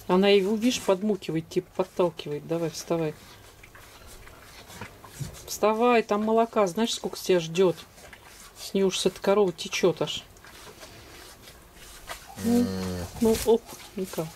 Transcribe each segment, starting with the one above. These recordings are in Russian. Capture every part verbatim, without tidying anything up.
Она его, видишь, подмукивает, типа подталкивает. Давай, вставай. Вставай, там молока. Знаешь, сколько тебя ждет? С нее уж эта корова течет аж. Ну, ну оп, никак.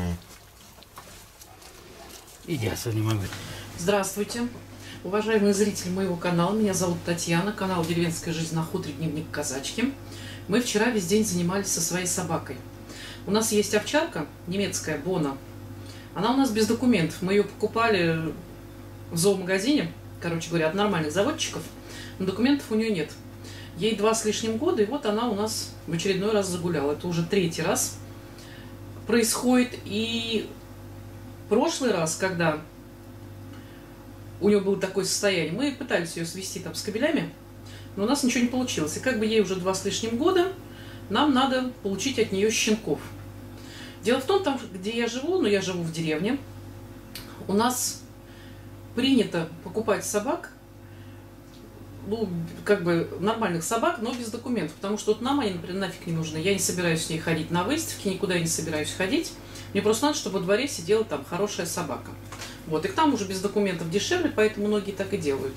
Иди, я не могу. Здравствуйте, уважаемые зрители моего канала. Меня зовут Татьяна, канал «Деревенская жизнь на хуторе. Дневник казачки». Мы вчера весь день занимались со своей собакой. У нас есть овчарка немецкая, Бона. Она у нас без документов. Мы ее покупали в зоомагазине, короче говоря, от нормальных заводчиков, но документов у нее нет. Ей два с лишним года, и вот она у нас в очередной раз загуляла. Это уже третий раз происходит. И в прошлый раз, когда у нее было такое состояние, мы пытались ее свести там с кобелями, но у нас ничего не получилось. И как бы ей уже два с лишним года, нам надо получить от нее щенков. Дело в том, там, где я живу, ну я живу в деревне, у нас принято покупать собак, ну, как бы нормальных собак, но без документов, потому что вот нам они, например, нафиг не нужны. Я не собираюсь с ней ходить на выставки, никуда я не собираюсь ходить. Мне просто надо, чтобы во дворе сидела там хорошая собака. Вот, и к тому же без документов дешевле, поэтому многие так и делают.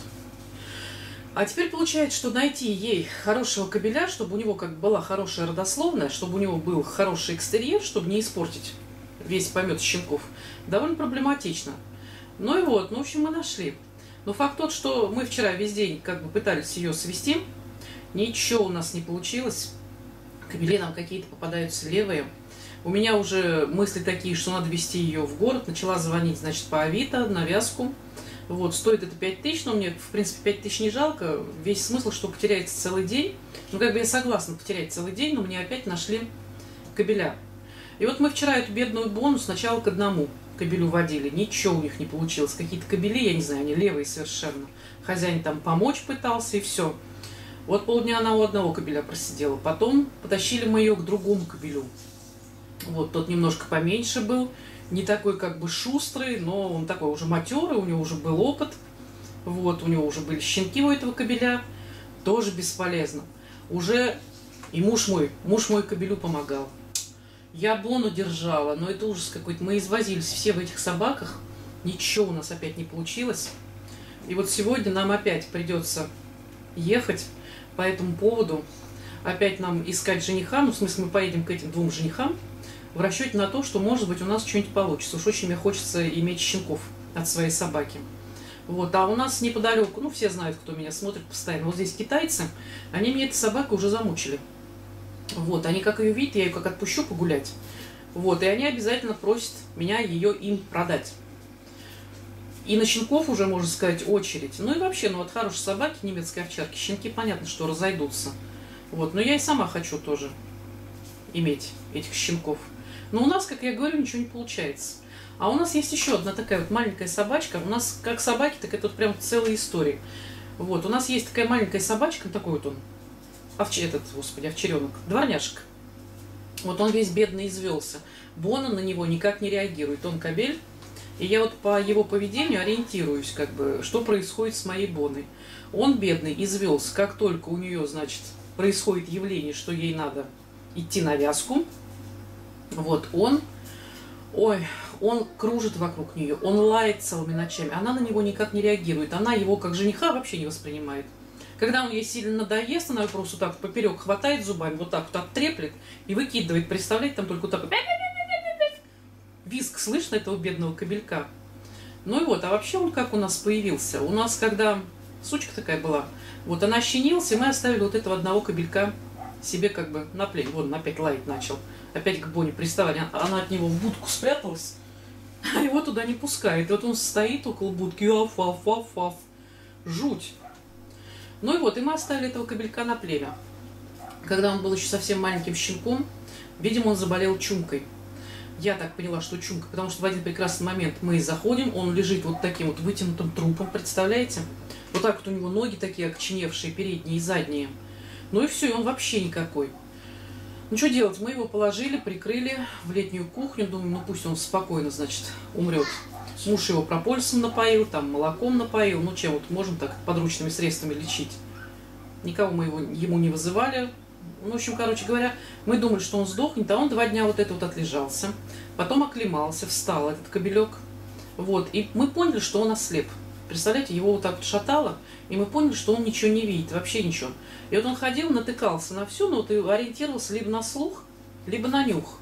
А теперь получается, что найти ей хорошего кобеля, чтобы у него как бы была хорошая родословная, чтобы у него был хороший экстерьер, чтобы не испортить весь помет щенков, довольно проблематично. Ну и вот, ну, в общем, мы нашли. Но факт тот, что мы вчера весь день как бы пытались ее свести, ничего у нас не получилось. Кобели нам какие-то попадаются левые. У меня уже мысли такие, что надо везти ее в город. Начала звонить, значит, по Авито, на вязку. Вот, стоит это пять тысяч, но мне, в принципе, пять тысяч не жалко. Весь смысл, что потеряется целый день. Ну, как бы я согласна потерять целый день, но мне опять нашли кобеля. И вот мы вчера эту бедную Бону сначала к одному кобелю водили. Ничего у них не получилось. Какие-то кобели, я не знаю, они левые совершенно. Хозяин там помочь пытался, и все. Вот полдня она у одного кобеля просидела. Потом потащили мы ее к другому кобелю. Вот, тот немножко поменьше был. Не такой как бы шустрый, но он такой уже матерый, у него уже был опыт. Вот, у него уже были щенки у этого кобеля. Тоже бесполезно. Уже и муж мой, муж мой кобелю помогал. Я Бону держала, но это ужас какой-то. Мы извозились все в этих собаках. Ничего у нас опять не получилось. И вот сегодня нам опять придется ехать по этому поводу. Опять нам искать жениха. Ну, в смысле, мы поедем к этим двум женихам в расчете на то, что, может быть, у нас что-нибудь получится. Уж очень мне хочется иметь щенков от своей собаки. Вот. А у нас неподалеку, ну, все знают, кто меня смотрит постоянно. Вот здесь китайцы, они мне этой собакой уже замучили. Вот. Они как ее видят, я ее как отпущу погулять. Вот. И они обязательно просят меня ее им продать. И на щенков уже, можно сказать, очередь. Ну и вообще, ну от хорошей собаки, немецкой овчарки, щенки, понятно, что разойдутся. Вот. Но я и сама хочу тоже иметь этих щенков. Но у нас, как я говорю, ничего не получается. А у нас есть еще одна такая вот маленькая собачка. У нас как собаки, так это вот прям целая история. Вот, у нас есть такая маленькая собачка, такой вот он, овч... этот, господи, овчаренок, дворняжка. Вот он весь бедный извелся. Бона на него никак не реагирует. Он кобель. И я вот по его поведению ориентируюсь, как бы, что происходит с моей Боной. Он, бедный, извелся. Как только у нее, значит, происходит явление, что ей надо идти на вязку, вот он, ой, он кружит вокруг нее, он лает целыми ночами, она на него никак не реагирует, она его как жениха вообще не воспринимает. Когда он ей сильно надоест, она его просто так поперек хватает зубами, вот так вот оттреплет и выкидывает, представляете, там только вот так вот визг слышно этого бедного кобелька. Ну и вот, а вообще он как у нас появился? У нас, когда сучка такая была, вот она щенилась, и мы оставили вот этого одного кобелька себе как бы на плечи. Вон, опять лаять начал. Опять к Боне приставали. Она от него в будку спряталась, а его туда не пускает. И вот он стоит около будки, аф-аф-аф-аф. Жуть. Ну и вот, и мы оставили этого кобелька на племя. Когда он был еще совсем маленьким щенком, видимо, он заболел чумкой. Я так поняла, что чумка, потому что в один прекрасный момент мы заходим, он лежит вот таким вот вытянутым трупом, представляете? Вот так вот у него ноги такие окоченевшие, передние и задние. Ну и все, и он вообще никакой. Ну что делать? Мы его положили, прикрыли в летнюю кухню. Думаю, ну пусть он спокойно, значит, умрет. Муж его прополисом напоил, там молоком напоил. Ну чем вот можем так подручными средствами лечить? Никого мы его, ему не вызывали. Ну, в общем, короче говоря, мы думали, что он сдохнет, а он два дня вот это вот отлежался. Потом оклемался, встал этот кобелек. Вот, и мы поняли, что он ослеп. Представляете, его вот так вот шатало, и мы поняли, что он ничего не видит, вообще ничего. И вот он ходил, натыкался на все, но вот и ориентировался либо на слух, либо на нюх.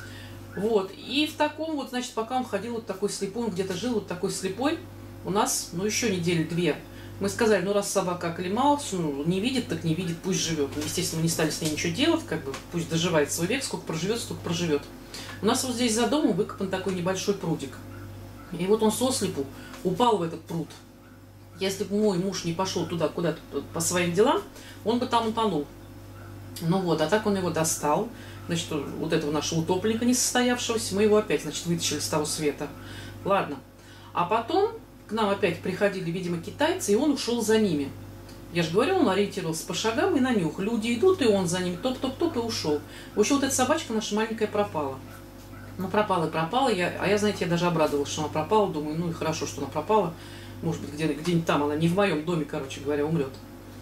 Вот, и в таком вот, значит, пока он ходил вот такой слепой, он где-то жил вот такой слепой, у нас, ну, еще недели две. Мы сказали, ну, раз собака оклемалась, ну, не видит, так не видит, пусть живет. Ну, естественно, мы не стали с ней ничего делать, как бы, пусть доживает свой век, сколько проживет, столько проживет. У нас вот здесь за домом выкопан такой небольшой прудик. И вот он сослепу упал в этот пруд. Если бы мой муж не пошел туда куда-то по своим делам, он бы там утонул. Ну вот, а так он его достал. Значит, вот этого нашего утопленника несостоявшегося, мы его опять, значит, вытащили с того света. Ладно. А потом к нам опять приходили, видимо, китайцы, и он ушел за ними. Я же говорю, он ориентировался по шагам и на нюх. Люди идут, и он за ними топ-топ-топ и ушел. В общем, вот эта собачка наша маленькая пропала. Ну, пропала и пропала. Я, а я, знаете, я даже обрадовалась, что она пропала. Думаю, ну и хорошо, что она пропала. Может быть, где, где-нибудь там она, не в моем доме, короче говоря, умрет.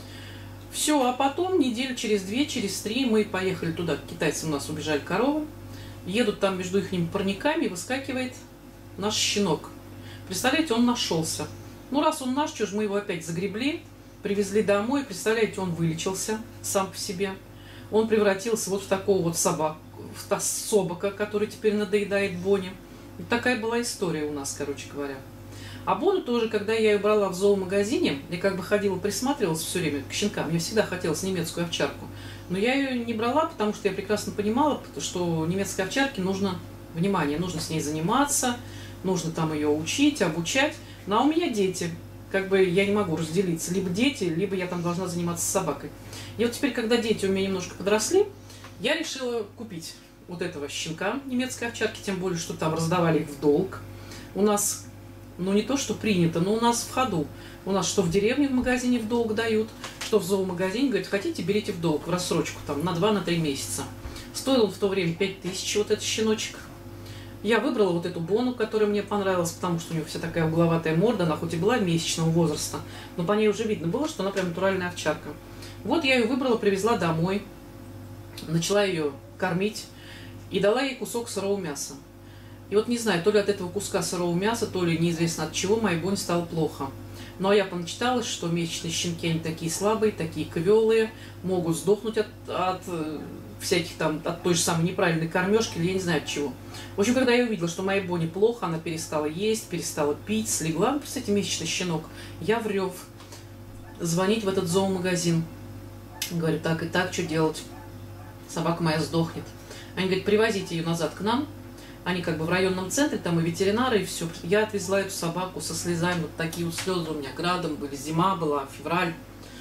Все, а потом, неделю через две, через три, мы поехали туда. Китайцы у нас убежали коровы. Едут там между их парниками, и выскакивает наш щенок. Представляете, он нашелся. Ну, раз он наш, что ж, мы его опять загребли, привезли домой. Представляете, он вылечился сам по себе. Он превратился вот в такого вот собаку, в собака, который теперь надоедает Боне. Вот такая была история у нас, короче говоря. А Бону тоже, когда я ее брала в зоомагазине, я как бы ходила, присматривалась все время к щенкам. Мне всегда хотелось немецкую овчарку. Но я ее не брала, потому что я прекрасно понимала, что немецкой овчарке нужно внимание, нужно с ней заниматься, нужно там ее учить, обучать. Ну, а у меня дети. Как бы я не могу разделиться. Либо дети, либо я там должна заниматься с собакой. И вот теперь, когда дети у меня немножко подросли, я решила купить вот этого щенка немецкой овчарки, тем более, что там раздавали их в долг. У нас, ну не то, что принято, но у нас в ходу. У нас что в деревне в магазине в долг дают, что в зоомагазине, говорят, хотите, берите в долг, в рассрочку, там, на два-три месяца. Стоил он в то время пять тысяч, вот этот щеночек. Я выбрала вот эту Бону, которая мне понравилась, потому что у нее вся такая угловатая морда, она хоть и была месячного возраста, но по ней уже видно было, что она прям натуральная овчарка. Вот я ее выбрала, привезла домой, начала ее кормить и дала ей кусок сырого мяса. И вот не знаю, то ли от этого куска сырого мяса, то ли неизвестно от чего, моей Боне стало плохо. Ну а я поначиталась, что месячные щенки, они такие слабые, такие квелые, могут сдохнуть от, от всяких там, от той же самой неправильной кормежки, или я не знаю от чего. В общем, когда я увидела, что моей Боне плохо, она перестала есть, перестала пить, слегла, ну, представляете, месячный щенок, я в рев звонить в этот зоомагазин. Говорю, так и так, что делать? Собака моя сдохнет. Они говорят, привозите ее назад к нам. Они как бы в районном центре, там и ветеринары, и все. Я отвезла эту собаку со слезами, вот такие вот слезы у меня градом были, зима была, февраль.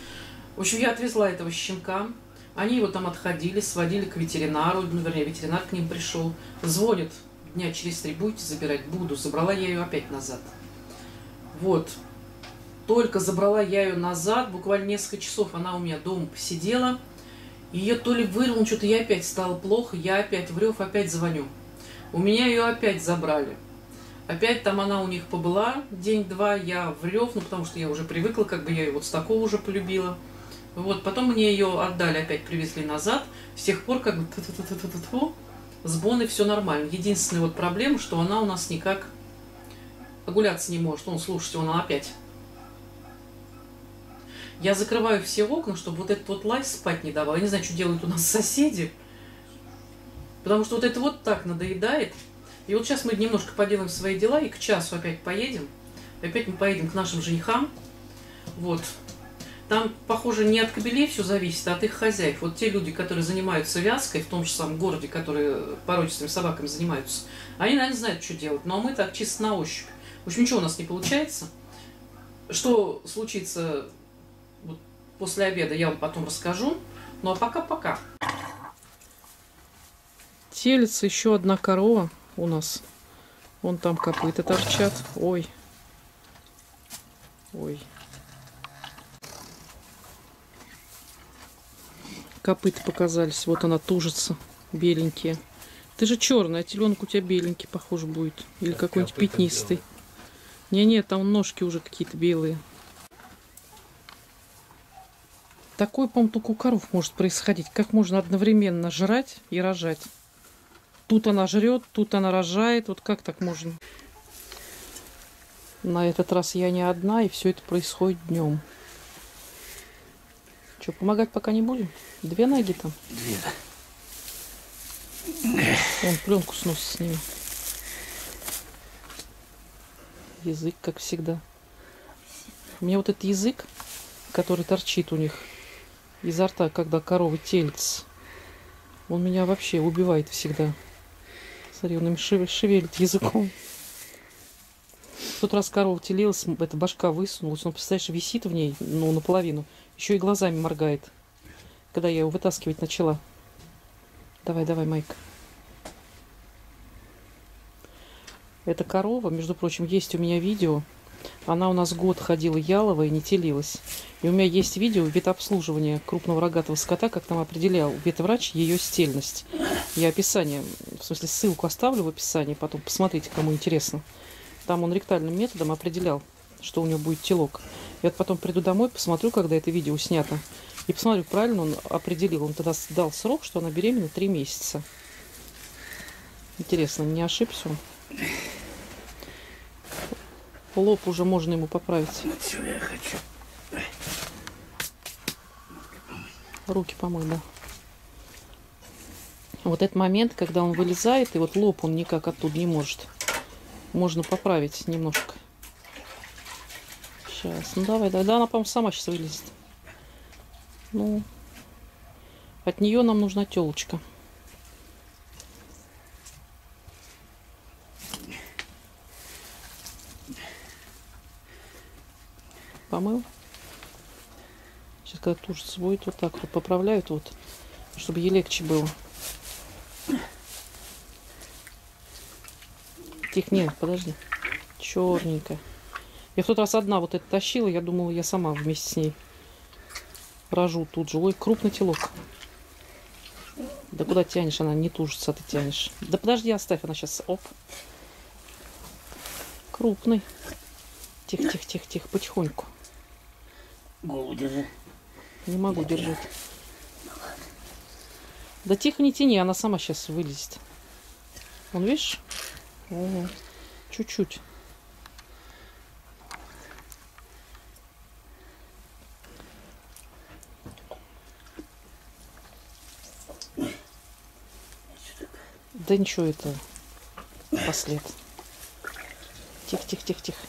В общем, я отвезла этого щенка. Они его там отходили, сводили к ветеринару, ну, вернее, ветеринар к ним пришел. Звонит дня через три, будете забирать? Буду. Забрала я ее опять назад. Вот. Только забрала я ее назад, буквально несколько часов она у меня дома посидела. Ее то ли вырвало, что-то я опять стало плохо, я опять в рев, опять звоню. У меня ее опять забрали. Опять там она у них побыла день-два, я в рев, ну потому что я уже привыкла, как бы я ее вот с такого уже полюбила. Вот, потом мне ее отдали, опять привезли назад. С тех пор как бы с Боной все нормально. Единственная вот проблема, что она у нас никак погуляться не может. Он, слушайте, он опять. Я закрываю все окна, чтобы вот этот вот лай спать не давал. Я не знаю, что делают у нас соседи. Потому что вот это вот так надоедает. И вот сейчас мы немножко поделаем свои дела и к часу опять поедем. Опять мы поедем к нашим женихам. Вот. Там, похоже, не от кобелей все зависит, а от их хозяев. Вот те люди, которые занимаются вязкой в том же самом городе, которые породистыми собаками занимаются, они, наверное, знают, что делать. Но мы так чисто на ощупь. В общем, ничего у нас не получается. Что случится вот после обеда, я вам потом расскажу. Ну а пока-пока. Телится еще одна корова у нас. Вон там копыта торчат. Ой. Ой. Копыта показались. Вот она тужится. Беленькие. Ты же черная, а теленок у тебя беленький, похоже, будет. Или какой-нибудь пятнистый. Не-не, там ножки уже какие-то белые. Такое, по-моему, только у коров может происходить. Как можно одновременно жрать и рожать? Тут она жрет, тут она рожает. Вот как так можно? На этот раз я не одна, и все это происходит днем. Что, помогать пока не будем? Две ноги там? Две, да. Он пленку сносит с ними. Язык, как всегда. У меня вот этот язык, который торчит у них изо рта, когда коровы телятся, он меня вообще убивает всегда. Смотри, он им шевелит языком. В тот раз корова телилась, эта башка высунулась, он, представляешь, висит в ней, ну, наполовину. Еще и глазами моргает, когда я его вытаскивать начала. Давай, давай, Майк. Эта корова, между прочим, есть у меня видео. Она у нас год ходила яловая и не телилась. И у меня есть видео ветобслуживания крупного рогатого скота, как там определял ветврач ее стельность. Я описание, в смысле ссылку оставлю в описании, потом посмотрите, кому интересно. Там он ректальным методом определял, что у него будет телок. Я вот потом приду домой, посмотрю, когда это видео снято. И посмотрю, правильно он определил. Он тогда дал срок, что она беременна три месяца. Интересно, не ошибся он? Лоб уже можно ему поправить. Чего я хочу? Руки помой, да. Вот этот момент, когда он вылезает, и вот лоб он никак оттуда не может. Можно поправить немножко. Сейчас. Ну давай, да, да, она, по-моему, сама сейчас вылезет. Ну, от нее нам нужна телочка. Помыл. Сейчас, когда тушится будет, вот так вот поправляют, вот, чтобы ей легче было. Тихо, нет, подожди. Черненькая. Я в тот раз одна вот это тащила, я думала, я сама вместе с ней рожу тут же. Ой, крупный телок. Да куда тянешь? Она не тужится, а ты тянешь. Да подожди, оставь, она сейчас, оп. Крупный. Тихо, тихо, тихо, тихо, потихоньку. Голову держи. Не могу держать. Да тихо, не тяни, она сама сейчас вылезет. Вон, видишь? Ого. Чуть-чуть. Да ничего, это послед. Тихо, тихо, тихо, тихо.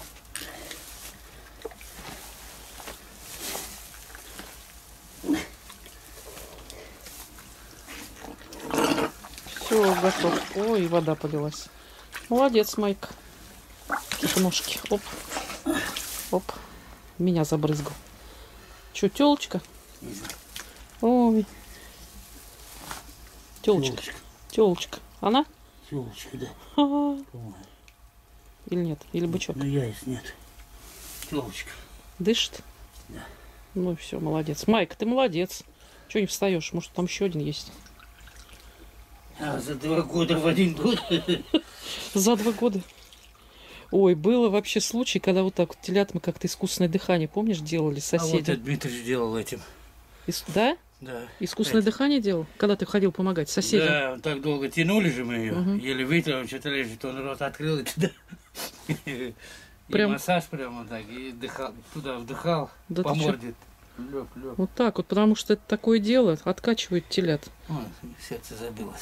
Все, готов. Ой, вода полилась. Молодец, Майк. Тихо, ножки. Оп. Оп. Меня забрызгал. Че, телочка? Ой. Телочка. Телочка. Она? Телочка, да. Ага. Или нет? Или бычок? Ну, яиц нет. Телочка. Дышит? Да. Ну и все, молодец. Майк, ты молодец. Чего не встаешь? Может, там еще один есть? А за два года в один год? За два года. Ой, было вообще случай, когда вот так вот телят мы как-то искусственное дыхание, помнишь, делали соседи? А вот это Дмитрий делал этим. Ис... Да? Да. Искусственное это... дыхание делал? Когда ты ходил помогать соседям? Да, он так долго тянули же мы ее. Угу. Еле вытянул, что-то лежит, он рот открыл и туда. Прям... И массаж прямо так, и дыхал, туда вдыхал, да по морде. Лёг, лёг. Вот так вот, потому что это такое дело, откачивают телят. Ой, сердце забилось.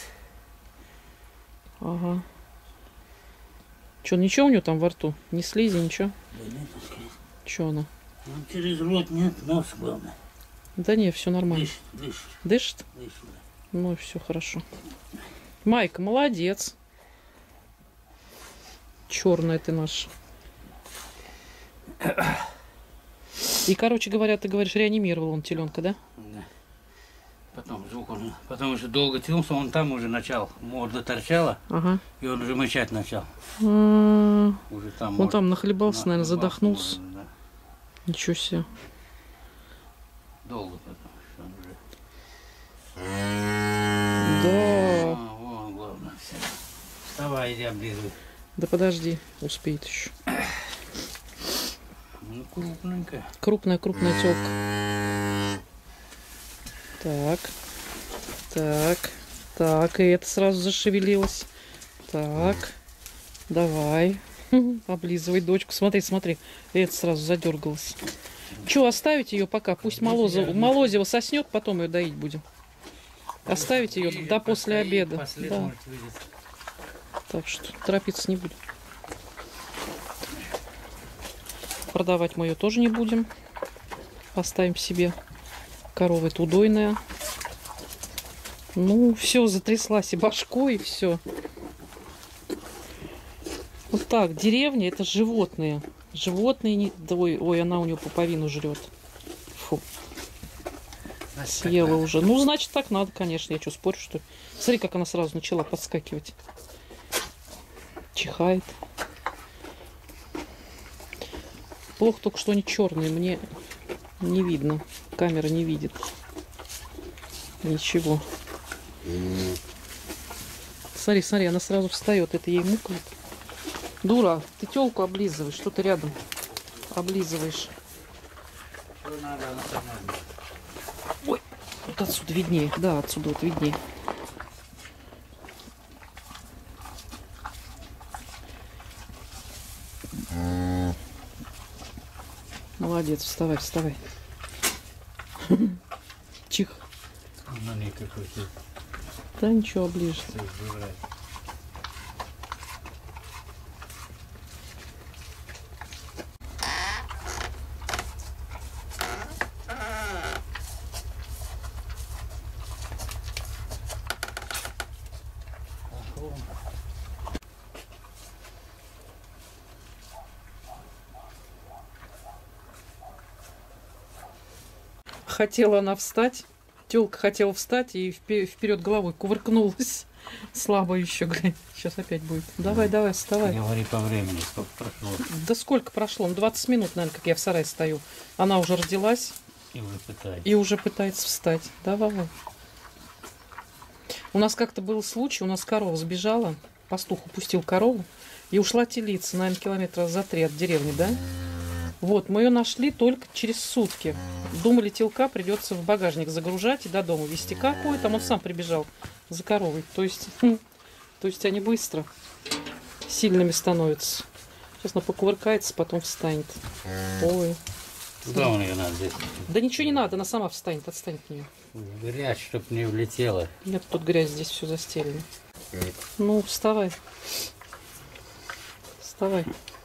Ага. Че, ничего у него там во рту? Ни слизи, ничего? Да нет, скорее. Че она? Ну, через рот нет, нос главное. Да нет, все нормально. Дышит, дышит. Дышит? Дышит, да. Ну и все хорошо. Майка, молодец. Черная ты наш. И, короче говоря, ты говоришь, реанимировал он теленка, да? Да. Потом звук он, потому что долго тянулся, он там уже начал, морда торчала, Ага. и он уже мычать начал. А-а-а. Уже там. Он может, там нахлебался, наверное, задохнулся. Может, да. Ничего себе. Долго потом, что он уже. Да. А, вон, главное, все. Вставай, иди облизывай. Да подожди, успеет еще. Ну, крупненькая. Крупная, крупная телка. Так. Так. Так, и это сразу зашевелилось. Так. Давай. Облизывай дочку. Смотри, смотри. И это сразу задергалось. Че, оставить ее пока? Пусть Молозева, Молозева соснет, потом ее доить будем. Оставить ее до после обеда. Да. Так что торопиться не будем. Продавать мы ее тоже не будем. Оставим себе. Корова это удойная. Ну, все, затряслась и башкой, и все. Вот так, деревня это животные. Животные не... Ой, ой, она у нее пуповину жрет. Фу. Съела уже. Ну, значит, так надо, конечно. Я что, спорю, что ли? Смотри, как она сразу начала подскакивать. Чихает. Плохо только, что они черные. Мне не видно. Камера не видит. Ничего. Смотри, смотри, она сразу встает. Это ей мукает. Дура, ты телку облизываешь. Что ты рядом облизываешь? Ой, вот отсюда виднее. Да, отсюда вот виднее. Молодец, вставай, вставай. Чих. Да ничего, оближешь. Хотела она встать. Тёлка хотела встать и вперед головой кувыркнулась. Слабо еще, глянь. Сейчас опять будет. Давай, давай, вставай. Говори по времени, сколько прошло. Да сколько прошло? Ну, двадцать минут, наверное, как я в сарае стою. Она уже родилась. И уже пытается. И уже пытается встать. Давай. У нас как-то был случай, у нас корова сбежала. Пастух упустил корову и ушла телиться, наверное, километра за три от деревни, да? Вот, мы ее нашли только через сутки. Думали, телка придется в багажник загружать и до дома везти. Какой там он сам прибежал за коровой. То есть, хм, то есть они быстро сильными становятся. Сейчас она покувыркается, потом встанет. Ой. Куда он ее надо здесь? Да ничего не надо, она сама встанет, отстанет от нее. Грязь, чтоб не влетела. Нет, тут грязь, здесь все застелено. Ну, вставай. Вставай.